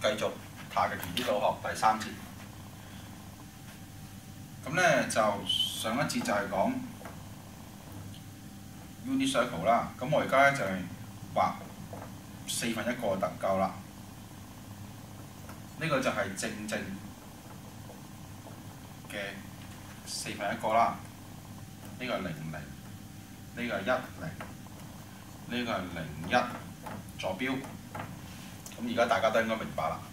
繼續太極拳啲數學第3節。咁咧就上一節就係講 unit circle 啦。咁我而家咧就係畫1/4個就夠啦。呢個就係正嘅1/4個啦。呢個係00，呢個係10，呢個係01，坐標。咁而家大家都應該明白啦。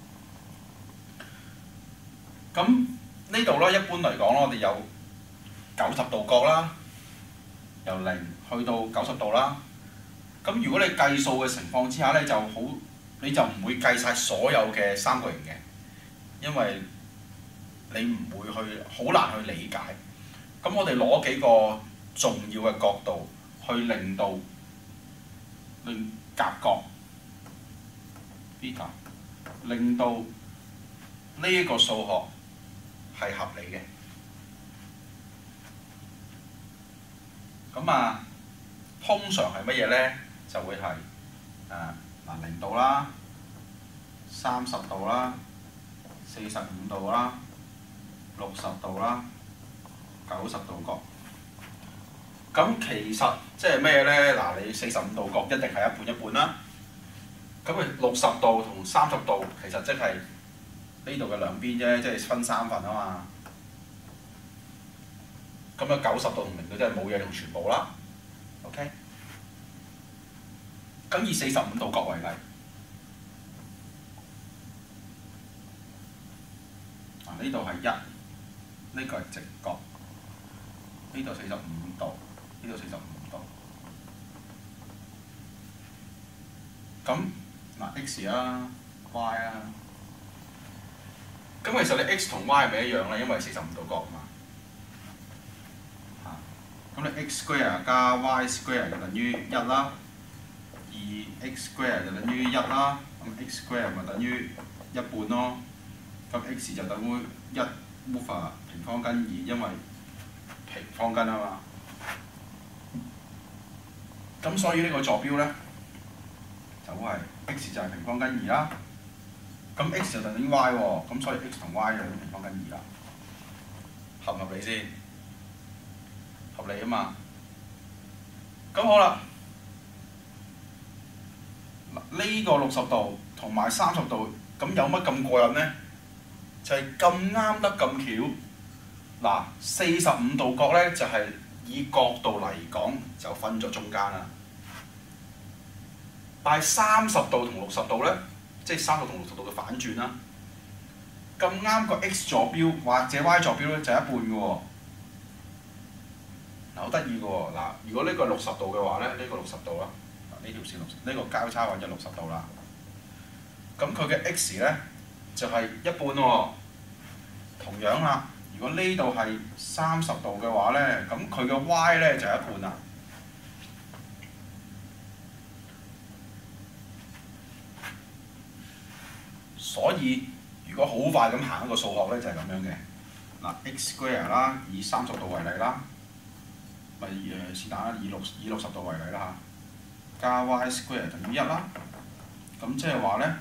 咁呢度咧，一般嚟講，我哋有90度角啦，由0去到90度啦。咁如果你計數嘅情況之下咧，你就唔會計晒所有嘅三角形嘅，因為你唔會好難去理解。咁我哋攞幾個重要嘅角度去令夾角 β， 令到呢一個數學係合理嘅。咁通常係乜嘢咧？就會係0度啦、30度啦、45度啦、60度啦、90度角。咁其實即係咩咧？嗱，你45度角一定係一半一半啦。咁佢60度同30度其實即係呢度嘅兩邊啫，即係分3份啊嘛。咁90度同0度即係冇嘢同全部啦。OK。咁以45度角為例，呢度係1，呢個係直角，呢度45度，呢度45度。咁x 啦 ，y 啦。咁其實你 x 同 y 係咪一樣咧？因為45度角嘛。咁你 x square 加 y square 就等於1啦。2x square 就等於1啦。咁 x square 咪等於1半咯。咁 x 就等於1 over 平方根2，因為平方根啊嘛。咁所以呢個坐標咧就係 x 就係平方根2啦。咁 x 就等於 y 喎，咁所以 x 同 y 就等於平方根2啦。合唔合理先？合理啊嘛。咁好啦，呢個60度同埋30度，咁有乜咁過癮咧？就係咁啱得咁巧。嗱，45度角咧就係以角度嚟講就分咗中間啦。但係30度同60度咧，即係30度同60度嘅反轉啦。咁啱個 x 坐標或者 y 坐標咧就係一半嘅喎。嗱，好得意嘅喎。嗱，如果呢個係60度嘅話咧，呢個60度啦，呢條線呢個交叉位就60度啦。咁佢嘅 x 咧就係一半喎。同樣啦，如果呢度係30度嘅話咧，咁佢嘅 y 咧就係一半啦。所以如果好快咁行一個數學咧，就係咁樣嘅。嗱 ，x square 啦，以30度為例啦，咪是但啦，以60度為例啦嚇，加 y square 等於1啦。咁即係話咧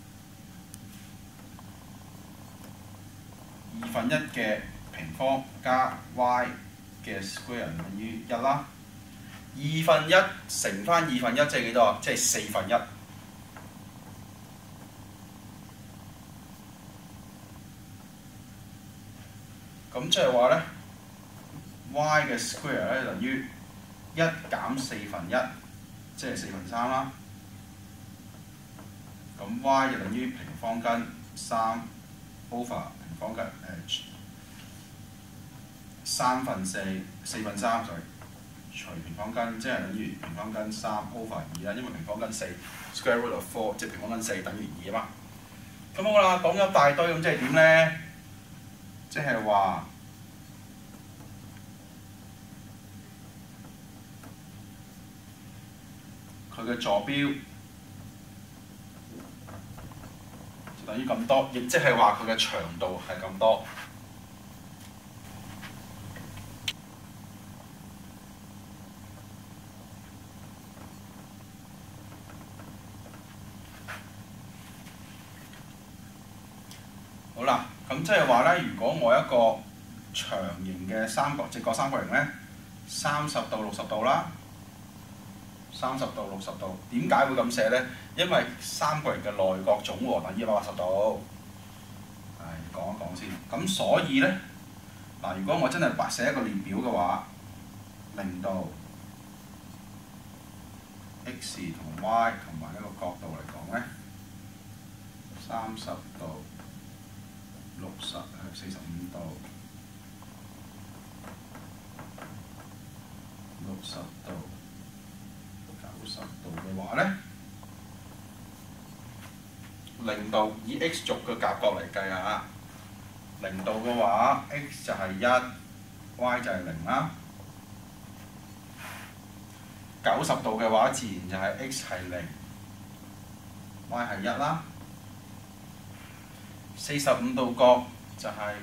1/2嘅平方加 y 嘅 square 等於1啦。1/2乘翻1/2即係幾多啊？即係1/4。咁即係話咧 ，y 嘅 square 咧等於1減1/4，即係3/4啦。咁 y 就等於平方根3 over 平方根4/3，除平方根，即係等於平方根3 over 2啦，因為平方根4 square root of 4，即係平方根4等於2啊嘛。咁好啦，講咗一大堆，咁即係點咧？即係話佢嘅坐標就等於咁多，亦即係話佢嘅長度係咁多。 咁即係話咧，如果我一個長形嘅直角三角形咧，30度60度啦，30度60度，點解會咁寫咧？因為三角形嘅內角總和等於180度。係講一講先。咁所以咧，嗱，如果我真係寫一個列表嘅話，0度 x 同 y 同埋一個角度嚟講咧，30度、45度、60度、90度嘅話咧，0度以 x 軸嘅夾角嚟計下，0度嘅話 x 就係1，y 就係0啦。90度嘅話，自然就係 x 係0，y 係1啦。45度角就係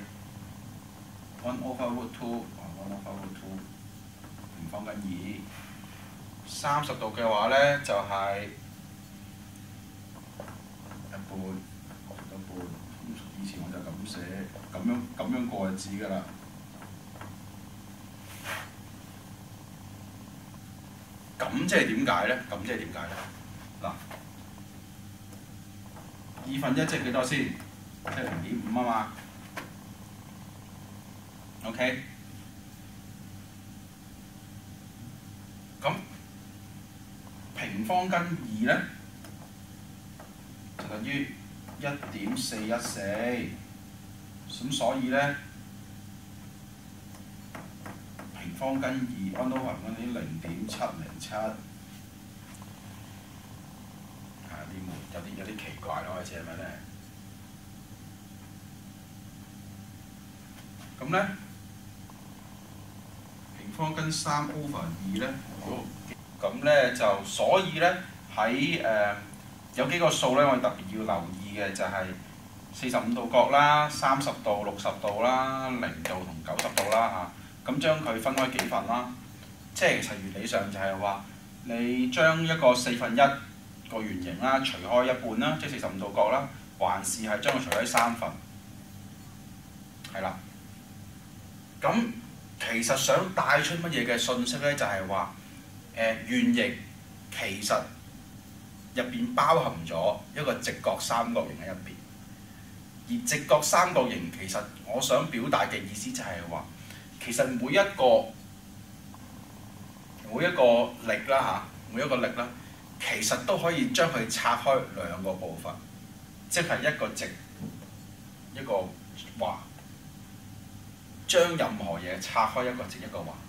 1/√2，平方根2。30度嘅話咧就係1半，以前我就咁寫，咁樣過日子㗎啦。咁即係點解咧？嗱，1/2即係幾多先？即係0.5啊嘛。OK。咁平方根2咧，就等於1.414。咁所以咧，平方根2安都係嗰啲0.707。有啲奇怪咯，開始係咪咧？咁咧，平方根3/2咧，咁咧就所以咧喺有幾個數咧，我哋特別要留意嘅就係45度角啦、30度、60度啦、0度同90度啦嚇。咁將佢分開幾份啦，即係其實原理上就係話你將一個1/4個圓形啦除開一半啦，即係45度角啦，還是係將佢除開3份，係啦。咁其實想帶出乜嘢嘅信息咧？就係話圓形其實入邊包含咗一個直角三角形喺入邊，而直角三角形其實我想表達嘅意思就係話，其實每一個力啦每一個力啦，其實都可以將佢拆開兩個部分，即係一個直一個橫。將任何嘢拆開一個直一個橫，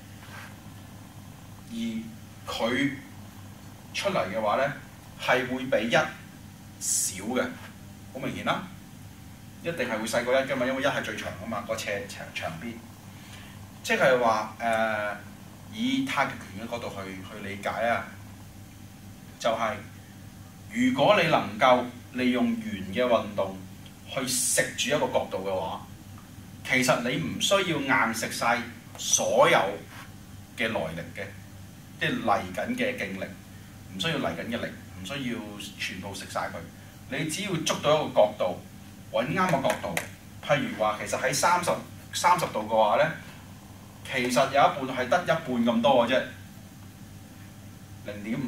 而佢出嚟嘅話咧，係會比1少嘅，好明顯啦。一定係會細過1㗎嘛，因為1係最長㗎嘛，個斜長邊。即係話以太極拳嘅角度去理解啊，就係如果你能夠利用圓嘅運動去食住一個角度嘅話，其實你唔需要硬食晒所有嘅來力嘅，即係嚟緊嘅勁力，唔需要嚟緊嘅力，唔需要全部食晒佢。你只要捉到一個角度，揾啱個角度。譬如話，其實喺30度嘅話咧，其實有一半係得一半咁多嘅啫，0.5。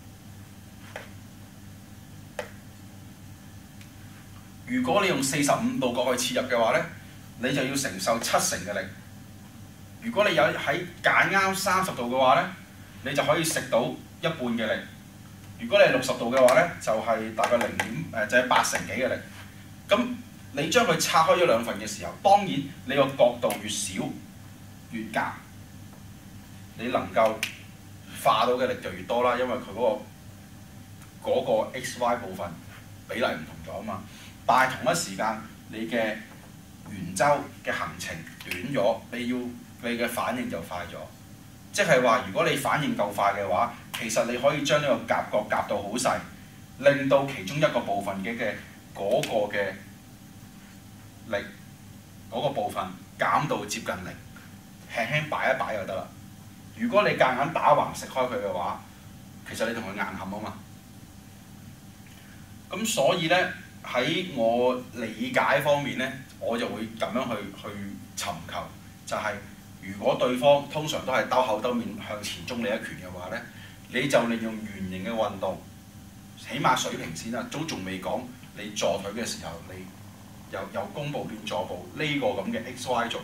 如果你用45度角去切入嘅話咧，你就要承受70%嘅力。如果你有喺揀啱30度嘅話咧，你就可以食到一半嘅力。如果你係60度嘅話咧，就係大概就係80%幾嘅力。咁你將佢拆開咗兩份嘅時候，當然你個角度越少越夾，你能夠化到嘅力就越多啦，因為佢嗰個 XY 部分比例唔同咗啊嘛。但係同一時間你嘅圓周嘅行程短咗，你嘅反應就快咗。即係話，如果你反應夠快嘅話，其實你可以將呢個夾角夾到好細，令到其中一個部分嘅嗰個嘅力嗰個部分減到接近零，輕輕擺一擺就得啦。如果你夾硬打橫食開佢嘅話，其實你同佢硬冚啊嘛。咁所以咧喺我理解方面咧，我就會咁樣去尋求，就係、如果對方通常都係兜口兜面向前中你一拳嘅話咧，你就利用圓形嘅運動，起碼水平線啦，都仲未講你坐腿嘅時候，你由弓步變坐步呢個咁嘅 XY 軸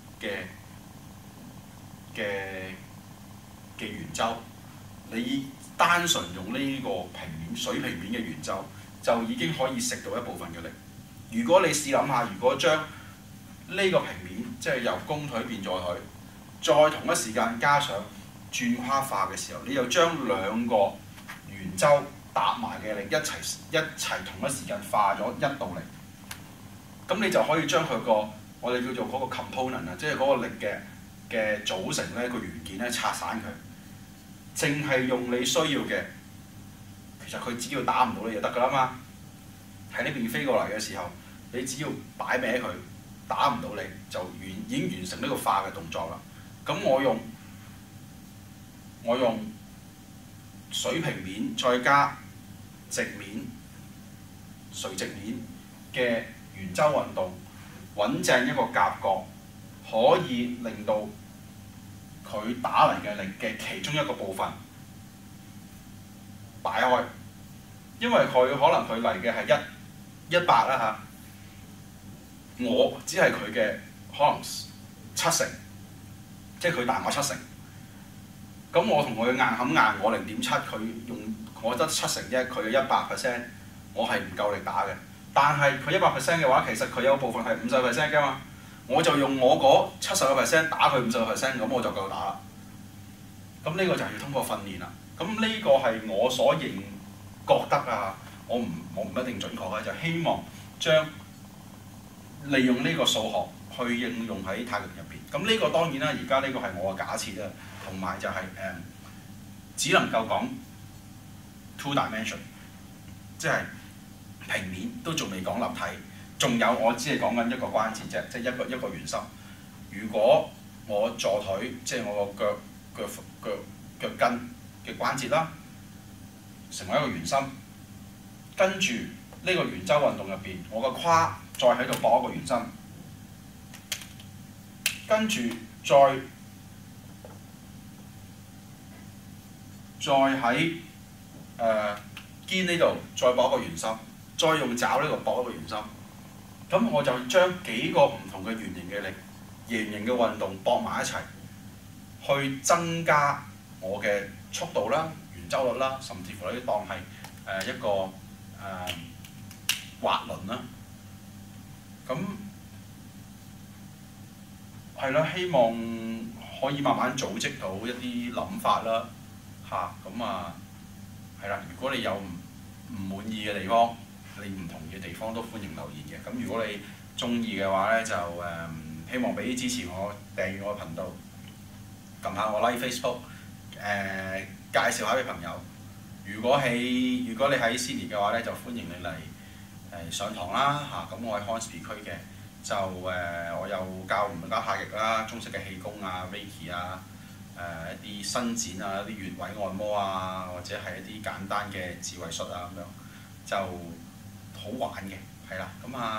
嘅圓周，你單純用呢個平面水平面嘅圓周，就已經可以食到一部分嘅力。如果你試諗下，如果將呢個平面即係由弓腿變坐腿，再同一時間加上轉胯化嘅時候，你又將兩個圓周搭埋嘅力一齊同一時間化咗一道力，咁你就可以將佢個我哋叫做嗰個 component 啊，即係嗰個力嘅組成咧，個元件咧拆散佢，淨係用你需要嘅，其實佢只要打唔到你就得㗎啦嘛。喺呢邊飛過嚟嘅時候，你只要擺歪佢，打唔到你就已經完成呢個化嘅動作啦。咁我用水平面再加直面、垂直面嘅圓周運動，揾正一個夾角，可以令到佢打嚟嘅力嘅其中一個部分擺開，因為佢可能佢嚟嘅係100啦嚇，我只係佢嘅可能70%，即係佢大我70%。咁我同佢硬冚硬，我0.7，佢用我得70%啫，佢嘅100%，我係唔夠力打嘅。但係佢100% 嘅話，其實佢有部分係50% 㗎嘛，我就用我嗰70% 打佢50%，咁我就夠打啦。咁呢個就係要通過訓練啦。咁呢個係我所覺得啊，我唔一定準確嘅，就希望將利用呢個數學去應用喺太極入邊。咁呢個當然啦，而家呢個係我嘅假設啦，同埋就係只能夠講 two dimension， 即係平面都仲未講立體，仲有我只係講緊一個關節啫，即係一個圓心。如果我坐腿，即係我個腳跟嘅關節啦，成為一個圓心，跟住呢個圓周運動入邊，我個胯再喺度搏一個圓心，跟住再喺肩呢度再搏一個圓心，再用爪呢度搏一個圓心，咁我就將幾個唔同嘅圓形嘅力、圓形嘅運動搏埋一齊，去增加我嘅速度啦、圓周率啦，甚至乎呢當係一個滑輪啦。咁係啦，希望可以慢慢組織到一啲諗法啦，咁係啦。如果你有唔滿意嘅地方，你唔同意嘅地方都歡迎留言嘅。咁如果你中意嘅話咧，就希望俾支持我，訂閱我嘅頻道，撳下我 like Facebook， 介紹下俾朋友。如果你喺 Sydney 嘅話咧，就歡迎你嚟上堂啦咁我喺 Hornsby 區嘅，就我有教太極啦、中式嘅氣功啊、Reiki 啊、一啲伸展啊、一啲穴位按摩啊，或者係一啲簡單嘅自慧術啊咁樣，就好玩嘅，係啦。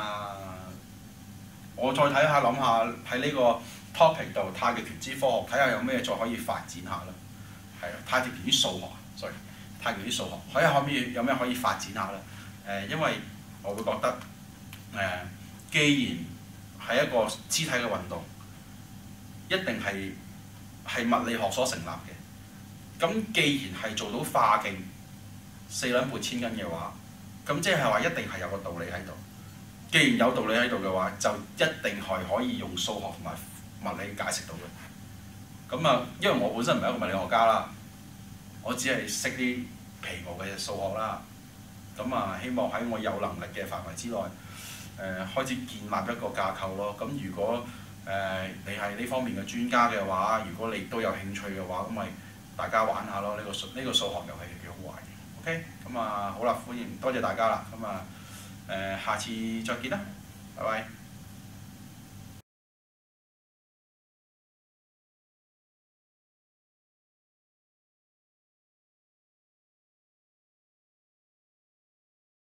我再睇下諗下喺呢個 topic 度太極拳之科學，睇下有咩再可以發展下啦。係啊，太極拳啲數學，sorry， 太極拳啲數學，睇下可唔可以有咩可以發展下啦。因為我會覺得既然係一個肢體嘅運動，一定係物理學所成立嘅。咁既然係做到化勁、四兩撥千斤嘅話，咁即係話一定係有個道理喺度。既然有道理喺度嘅話，就一定係可以用數學同埋物理解釋到嘅。因為我本身唔係一個物理學家啦，我只係識啲皮毛嘅數學啦。希望喺我有能力嘅範圍之內，開始建立一個架構咯。咁如果你係呢方面嘅專家嘅話，如果你都有興趣嘅話，咁咪大家玩下咯。呢個數學遊戲幾好玩嘅。OK，好啦，歡迎多謝大家啦。下次再見啦，拜拜。